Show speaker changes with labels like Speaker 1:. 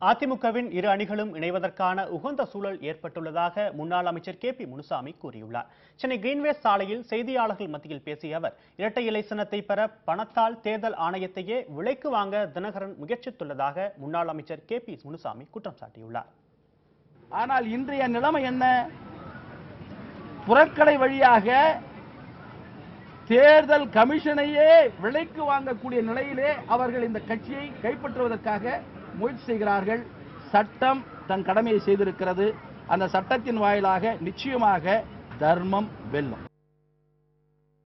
Speaker 1: அதிமுகவின் இரு அணிகளும் இணைவதற்கான உகந்த சூழல் ஏற்பட்டுள்ளதாக முன்னாள் அமைச்சர் KP முனுசாமி கூறியுள்ளார். சென்னை கிரீன்வேஸ் சாலையில் செய்தியாளர்கள் மத்தியில் பேசிய அவர், இரட்டை இலை சின்னத்தை பெற பணத்தால் தேர்தல் ஆணையத்தையே விலைக்கு வாங்க தினகரன் முயற்சித்துள்ளதாக முன்னாள் அமைச்சர் KP முனுசாமி குற்றம் சாட்டியுள்ளார்.
Speaker 2: ஆனால் இன்றைய நிலைமை என்ன? புறக்கடை வழியாக தேர்தல் கமிஷனையே விலைக்கு வாங்கக்கூடிய நிலையிலே அவர்கள் இந்த கட்சியை கைப்பற்றுவதற்காக முயற்சி செய்கிறார்கள். சட்டம் தன் கடமையை செய்திருக்கிறது. அந்த சட்டத்தின் வாயிலாக நிச்சயமாக தர்மம் வெல்லும்.